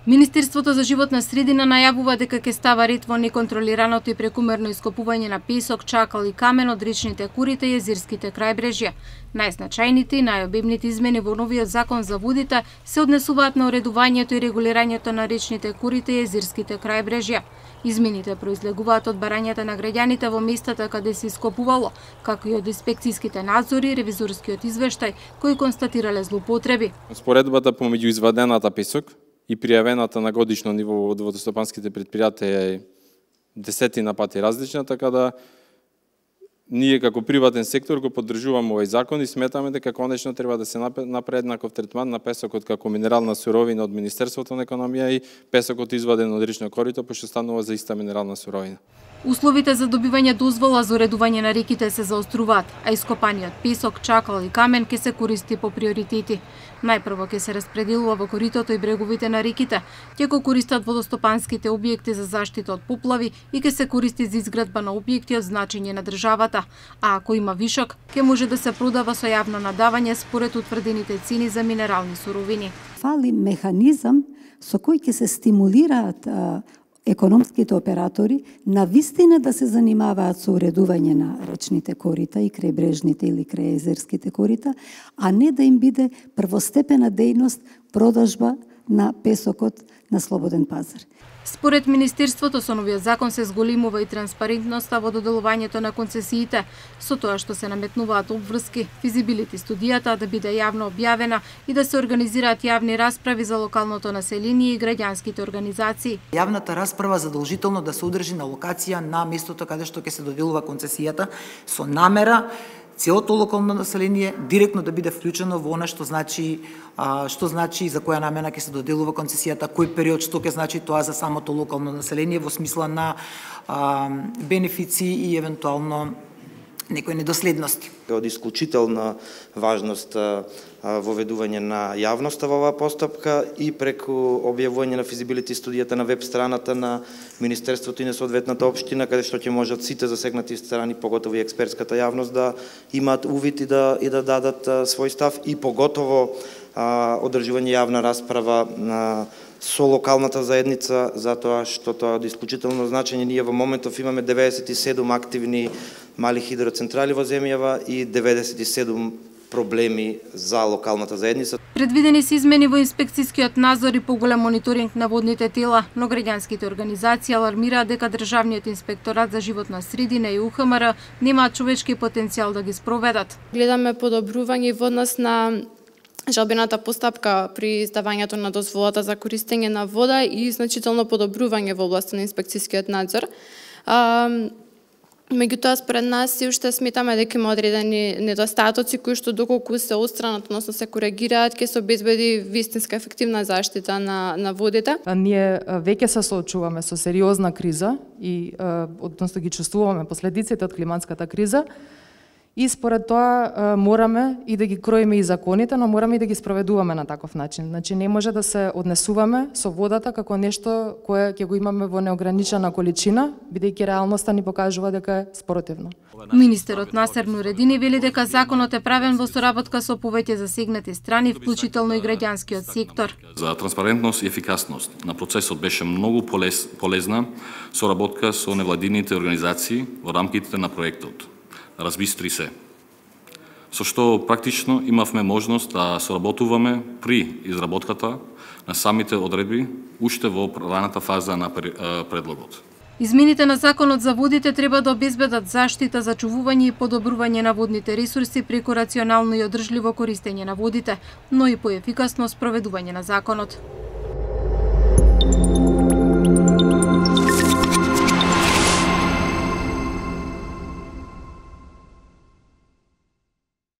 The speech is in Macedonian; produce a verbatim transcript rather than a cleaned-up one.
Министерството за животна средина најавува дека ќе става ред во неконтролираното и прекумерно ископување на песок, чакал и камен од речните корита и езерските крајбрежја. Најзначајните и најобимните измени во новиот закон за водите се однесуваат на уредувањето и регулирањето на речните корита и езерските крајбрежја. Измените произлегуваат од барањата на граѓаните во местата каде се ископувало, како и од инспекцијските надзори и ревизорскиот извештај кои констатирале злоупотреби. Споредбата помеѓу извадената песок и пријавената на годишно ниво од водостопанските предпријатија е десетина пати различна, така да ние како приватен сектор го поддржуваме овој закон и сметаме дека конечно треба да се направи еднаков третман на песокот како минерална суровина од Министерството на економија и песокот изваден од речно корито, пошто станува за иста минерална суровина. Условите за добивање дозвола за уредување на реките се заоструваат, а ископаниот песок, чакал и камен ќе се користи по приоритети. Најпрво ќе се распределува во коритото и бреговите на реките, ќе го користат водостопанските објекти за заштита од поплави и ќе се користи за изградба на објекти од значење на државата, а ако има вишок, ќе може да се продава со јавно надавање според утврдените цени за минерални суровини. Фали механизам со кој ќе се стимулираат а, економските оператори на вистина да се занимаваат со уредување на речните корита и крајбрежните или крајезерските корита, а не да им биде првостепена дејност продажба на песокот на слободен пазар. Според Министерството, со новиот закон се зголемува и транспарентноста во доделувањето на концесиите, со тоа што се наметнуваат обврски, физибилити студијата да биде јавно објавена и да се организираат јавни расправи за локалното население и граѓанските организации. Јавната расправа задолжително да се одржи на локација на местото каде што ќе се доделува концесијата, со намера целото локално население директно да биде вклучено во она што значи а, што значи за која намена ќе се доделува концесијата, кој период, што ќе значи тоа за самото локално население во смисла на а, бенефици и евентуално некои недоследности. Од исклучителна важност воведување на јавноста во оваа постапка и преку објавување на физибилити студијата на веб страната на Министерството и на соодветната општина, каде што ќе можат сите засегнати страни, поготово и експертската јавност, да имаат увид и да, и да дадат свој став и поготово а, одржување јавна расправа на со локалната заедница, затоа што тоа е од исклучително значење. Ние во моментов имаме деветдесет и седум активни мали хидроцентрали во земјава и деветдесет и седум проблеми за локалната заедница. Предвидени се измени во инспекцијскиот надзор и поголем мониторинг на водните тела, но граѓанските организации алармираат дека Државниот инспекторат за животна средина и У Х М Р немаат човечки потенцијал да ги спроведат. Гледаме подобрување во однос на жалбената постапка при издавањето на дозволата за користење на вода и значително подобрување во областта на инспекцијскиот надзор. А, меѓутоа, според нас си уште сметаме дека има одредени недостатоци кои што доколку се отстранат, односно се коригираат, ќе се обезбеди вистинска ефективна заштита на, на водите. А ние веќе се соочуваме со сериозна криза и односно ги чувствуваме последиците од климатската криза. И според тоа мораме и да ги кроиме и законите, но мораме и да ги спроведуваме на таков начин. Значи не може да се однесуваме со водата како нешто кое ќе го имаме во неограничена количина, бидејќи реалноста ни покажува дека е спротивно. Министерот Насер Нуредини вели дека законот е правен во соработка со повеќе засегнати страни, вклучително и граѓанскиот сектор. За транспарентност и ефикасност на процесот беше многу полез, полезна соработка со невладините организации во рамките на проектот. Разбистри се. Со што практично имавме можност да соработуваме при изработката на самите одредби уште во раната фаза на предлогот. Измените на законот за водите треба да обезбедат заштита, зачувување и подобрување на водните ресурси преку рационално и одржливо користење на водите, но и поефикасно спроведување на законот.